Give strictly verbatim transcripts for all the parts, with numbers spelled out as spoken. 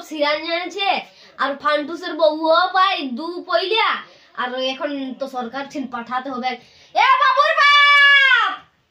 Sheeran জানছে আর ফান্টুসের বউও পাই দু পইলা আর এখন তো সরকার ছিন পাঠাতে হবে। এ বাবুর বাপ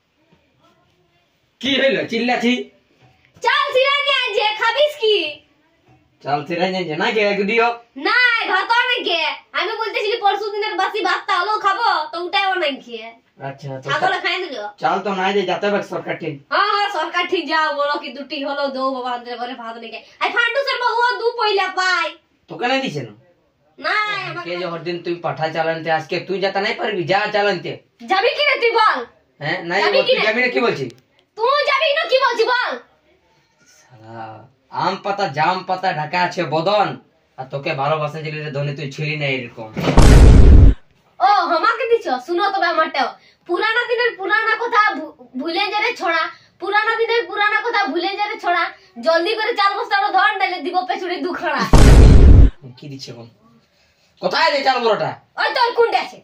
কি হইলো চিল্লাছি? চাল সিরান জানছে খাবিস কি? চাল সিরান জানছে না কে দিও না ভাত অনেক কে আমি বলতেছিলি পরশু দিনের বাসি ভাত তাহলে খাবো তো ওটাই অনেক খেয়ে। আচ্ছা তো ছাগলে খাই দিল চাল তো নাই যে যাতে হবে সরকার ঠিক। হ্যাঁ হ্যাঁ সরকার ঠিক যাও বলো কি দুটি হলো দৌ বাবা আন্দরে ঘরে ভাত নেই আই ফান্টুসের বউও দু পইলা পাই তো কেন দিছে না? না কে যে হরদিন তুই পাঠা চালানতে আজকে তুই যাতা নাই পারবি যা চালানতে যাবি কি রে তুই বল? হ্যাঁ নাই তুই যাবি না কি বলছিস? তুই যাবি না কি বলছিস বল? শালা আম পাতা জাম পাতা ঢাকা আছে বদন আর তোকে ভালোবাসা ছিলি রে ধনে তুই ছিলি না এরকম। ও আমাকে দিছো শুনো তবে আমারটাও পুরানা দিনের পুরানা কথা ভুলে যারে ছড়া পুরানা দিনের পুরানা কথা ভুলে যারে ছড়া জলদি করে চাল বস্তাটা ধর ডালে দিব পেছুড়ি দুখাড়া। কি দিচ্ছে বল কোথায় যে চাল বড়টা? ওই তো কোনটা আছে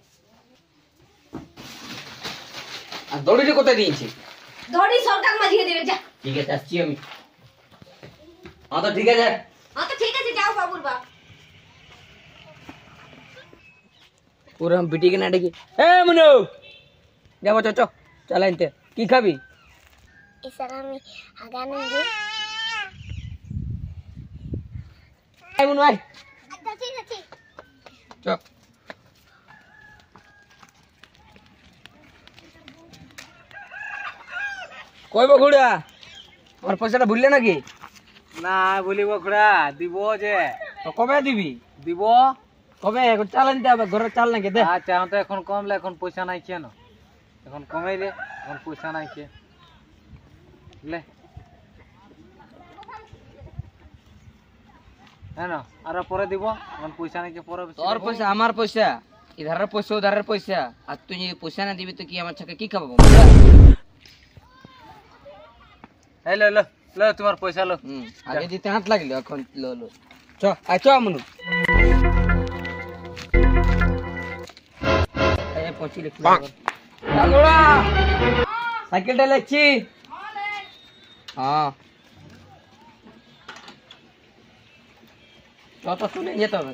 আর দড়িটা কোথায় দিয়েছি? ধরি সরকার মাঝিয়ে দেবে যা। ঠিক আছে আসছি আমি। হ্যাঁ তো ঠিক আছে হ্যাঁ তো ঠিক আছে যাও বাবুর বাপ। পুরো हम बिटी के ना डेगी ए मनु যাবো চ চ চালাইতে কি খাবি? ইসারা আমি আগা নেবে এই মনু আয় আচ্ছা ঠিক আছে চ কই বগুড়া আর পয়সাটা ভুললে নাকি? না বলিব খুড়া দিব যে তো কবে দিবি? দিব কবে এখন চালাইতে হবে ঘরে চাল নাকি দে। আচ্ছা তো এখন কমলে এখন পয়সা নাই কেন এখন কমাইলে এখন পয়সা নাই কে লে হ্যাঁ না আর পরে দিব এখন পয়সা নাই কে পরে তোর পয়সা আমার পয়সা ইধারের পয়সা উধারের পয়সা আর তুই যদি পয়সা না দিবি তো কি আমার ছাকে কি খাবো? এই লো লো লো তোমার পয়সা লো হুম আগে দিতে হাত লাগলো এখন লো লো চ আয় চ মনু এই পৌঁছি লিখি বাংলা সাইকেলটা লেখছি হ্যাঁ চ তো শুনে যেতে হবে।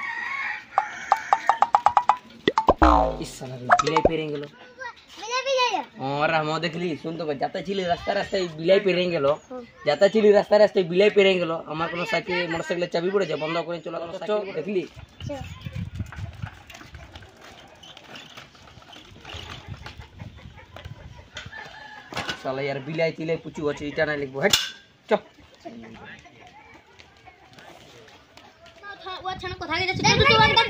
ইস সালা বিলাই পেরিয়ে গেল और हम देखली सुन तो जाता छिली रास्ता रास्ता बिलाई पेरिয়ে গেল যাতা ছিলি রাস্তা রাস্তায় বিলাই পেরিয়ে গেল আমার কোন সাইকেল মোটরসাইকেলের চাবি পড়েছে বন্ধ করে চলা গেল সাইকেল দেখলি শালা यार বিলাই তিলাই পুচু আছে এটা না লিখবো হট চ ও আচ্ছা না কোথায় যাচ্ছে তুই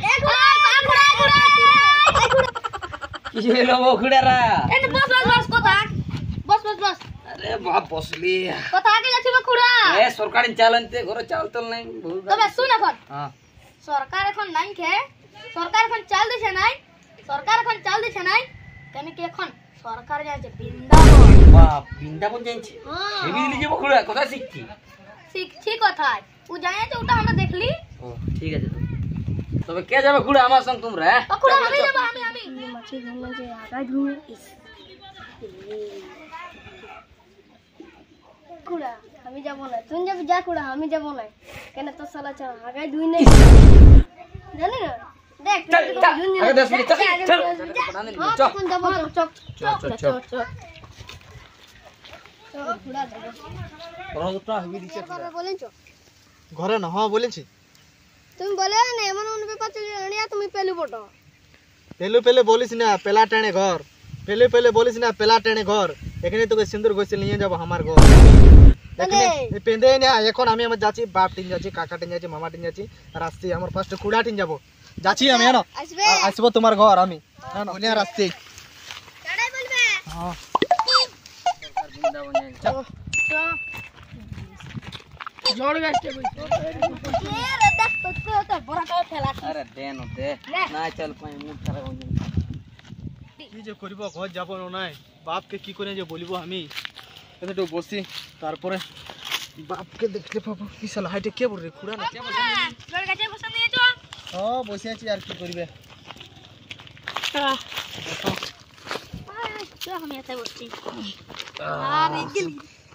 কিছু হলো বখুড়ারা এই বস বস বস কোথা বস বস বস আরে বাপ বসলি কোথায় যাচ্ছে বখুড়া? এ সরকারি চালানতে ঘরে চাল তো নাই তবে শুন এখন হ্যাঁ সরকার এখন নাই খে সরকার এখন চাল দিছে নাই সরকার এখন চাল দিছে নাই কেন কি এখন সরকার যাচ্ছে বৃন্দাবন। বাপ বৃন্দাবন যাইছে হ্যাঁ এবি দিলি যে বখুড়া কথা শিখছি শিখছি কোথায় ও জানিছে ওটা আমরা দেখলি। ও ঠিক আছে তবে কে যাবে খুড়া আমার সঙ্গে তোমরা? খুড়া আমি যাব আমি আমি মাছি ঘুমে যে আগা ঘুমে খুড়া আমি যাব না তুই যাবি যা খুড়া আমি যাব না কেন তো শালা চা আগা ধুই নাই জানি না দেখ আগে দশ মিনিট চল চল চল কোন যাব চক চক চক চক খুড়া যাব রোজটা হবি দিছে বলেন চক ঘরে না হ্যাঁ বলেছি তুমি বলে না এমন অনুবে পাচ্ছে আনিয়া তুমি পেলু বটো পেলে পেলে বলিস না পেলা টেনে ঘর পেলে পেলে বলিস না পেলা টেনে ঘর এখানে তোকে সিন্দুর গোসল নিয়ে যাব আমার ঘর এখানে পেঁদে না এখন আমি আমার যাচ্ছি বাপ টিন যাচ্ছি কাকা টিন যাচ্ছি মামা টিন যাচ্ছি আর আসছি আমার ফার্স্ট খুড়া টিন যাব যাচ্ছি আমি জানো আসবো তোমার ঘর আমি জানো উনি আর আসছি কাড়াই বলবে হ্যাঁ বৃন্দাবন যাইছে জোড় গাছতে কই এ রে দেখ তো তো বড় তো ফেলা আরে দেন দে না চল পাই মুখ খারাপ হই কি যে করিব ঘর যাব নাই বাপকে কি করে যে বলিব আমি একটু বসি তারপরে বাপকে দেখতে পাবো কি শালা হাইটে কে বল রে খুড়া না কে বসে জোড় গাছে বসে নিয়েছো হ্যাঁ বসে আছি আর কি করিবে আমি এতে বসছি আরে দিল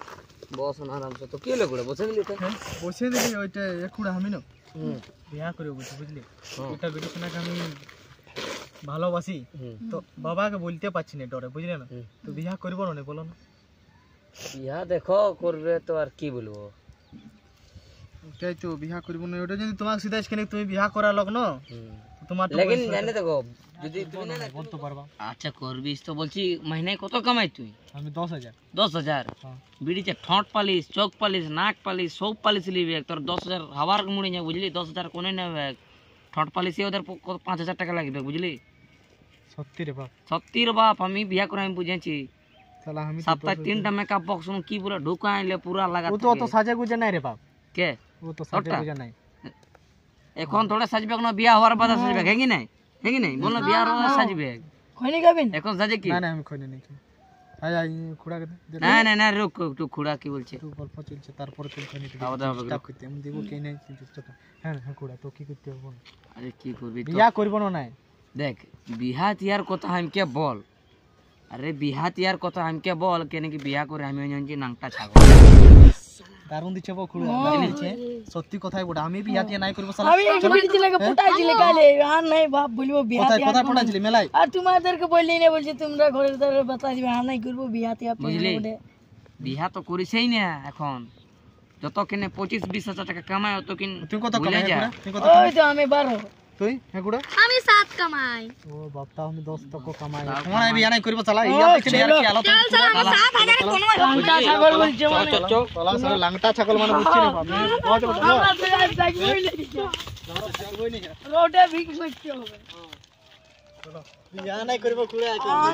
বস না আরামসে তো কি হলো গুড়া বসে দিলি তো বসে দিলি ওইটা একুড়া আমি না হুম বিয়া করে বলছি বুঝলি হ্যাঁ। এটা বেটি শোনাকে আমি ভালোবাসি হুম তো বাবাকে বলতে পারছি না ডরে বুঝলে না হুম। তো বিয়া করবো না বলো না বিয়া দেখো করবে তো আর কি বলবো ওটাই তো বিয়া করবো না ওটা যদি তোমাকে সিধা এখানে তুমি বিয়া করা লোক না হুম তোমার তো লেকিন বয়স জানে হয়তো- দেখো যদি তুই না বলতে পারবা আচ্ছা করবিস তো বলছি মহিনায় কত কামাই তুই আমি দশ হাজার দশ হাজার হ্যাঁ। বিড়িতে ঠোঁট পালিশ চোখ পালিশ নাক পালিশ সব পালিশ লিবে তোর দশ হাজার হাওয়ার মুড়ি যা বুঝলি দশ হাজার কোনে নেবে ঠোঁট পালিশে ওদের প- কত- পাঁচ হাজার টাকা লাগবে বুঝলি সত্যি রে বাপ সত্যি রে বাপ আমি বিয়া করে আমি বুঝেছি তাহলে আমি তো সপ্তাহে দশ তিনটা মেকআপ বক্স কি পুরো ঢুকা আইলে পুরা লাগা হাজার- ও তো অত সাজে গুজে নাই রে বাপ কে ও তো সাজে ওটা? গুজে নাই এখন থোড়া সাজবে না বিয়া হওয়ার বাদে সাজবে হেঙ্গি নাই হেঙ্গি নাই বল না বিয়ার হওয়ার সাজবে খনি গাবিন এখন সাজে কি না না আমি খনি নাই আয় আয় খুড়া কে দে না না না রুক একটু খুড়া কি বলছে একটু গল্প চলছে তারপরে তুই খনি দিবি খাওয়া দাওয়া স্টাফ করতে আমি দেবো কে নাই কিন্তু ছোট হ্যাঁ হ্যাঁ খুড়া তো কি করতে হবে বল আরে কি করবি তো? বিয়া করব না নাই দেখ বিহা তিয়ার কথা আমাকে বল আরে বিহা তিয়ার কথা আমাকে বল কেন কি বিয়া করে আমি জানছি নাংটা ছাগল দারুণ দিচ্ছে বো খুড়া দারুণ দিচ্ছে সত্যি কথাই বড় আমি বিয়া দিয়ে নাই করব সালা আমি বিড়ি লাগে পটাইছিলে কালে আর নাই বাপ বলবো বিয়া কোথায় তিয়া কোথায় পড়াছিলি মেলাই আর তোমাদেরকে বললি না বলছি তোমরা ঘরের দ্বারে বাতা দিবে আর নাই করবো বিয়া তিয়া বুঝলি বিহা তো করিসই না এখন যত কিনে পঁচিশ বিশ হাজার টাকা কামায় অত কিন তুই কত ভুলে কামাই যা। খুড়া তুই কত ওই তো আমি বারো তুই হ্যাঁ খুড়া আমি সাত কামাই ও বাপটা আমি দশ টাকা কামাই তাও তোমার বিয়া নাই করব সালা ইয়া দেখলি আর কি আলো লাংটা ছাগল বলছে চল চল চল সালা সালা লাংটা ছাগল মানে বুঝছি না বাপ পৌঁছ পৌঁছ আমরা তো আজ যাইবই না রোডে ভিক করতে হবে বিয়া নাই করব খুড়া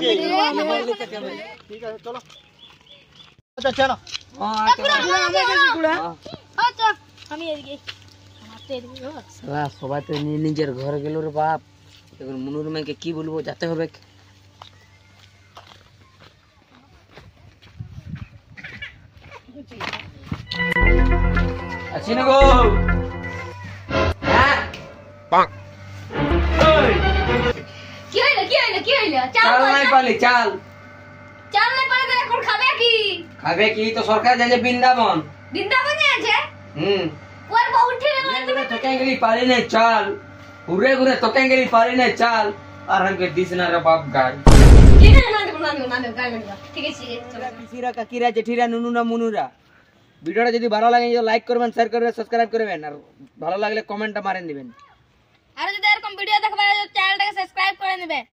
ঠিক আছে চলো আচ্ছা চলো হ্যাঁ, চল। হ্যাঁ। আচ্ছা আমি এদিকে আমার তো এদিকে ঘর। সালা সবাই তো নি- নিজের ঘরে গেল রে বাপ এখন মনুর মেয়েকে কি বলবো যেতে হবে আছি না গো হ্যাঁ ওই, কি হইলো কি হইলো কি হইলো চাল চাল কই, নাই চাল- পালি চাল চাল নাই পারে তো এখন খাবে কি খাবে কি তো সরকার যাচ্ছে বৃন্দাবন বৃন্দাবনে আছে হুম ওর বউ উঠে ঘুরে ঘুরে তোকে গেলি পারি নাই চাল ঘুরে ঘুরে তোকে গেলি পারি নাই চাল আর আমাকে দিস না রে বাপ গাই ঠিক আছে না দেবো না দেবো না দেবো গায়ে দেবো ঠিক আছে চলো পিসিরা কাকিরা জেঠিরা নুনুরা মুনুরা ভিডিওটা যদি ভালো লাগে লাইক করবেন শেয়ার করবেন সাবস্ক্রাইব করবেন আর ভালো লাগলে কমেন্টটা মারেন দিবেন আর যদি এরকম ভিডিও দেখবে চ্যানেলটাকে সাবস্ক্রাইব করে নেবে